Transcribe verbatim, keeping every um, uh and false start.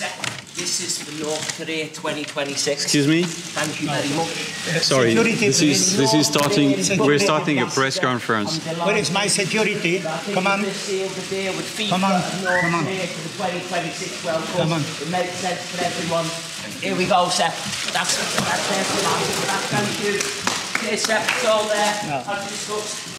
This is for North Korea twenty twenty-six. Excuse me? Thank you very much. Sorry, Security, this is this is starting. Security. We're starting a press conference. Where is my security? Come on. Come on. Come on. twenty twenty-six World Cup. Come on. It makes sense for everyone. Here we go, Seth. That's that's there for that. Thank you. Cheers, Seth. It's all there. No. As discussed.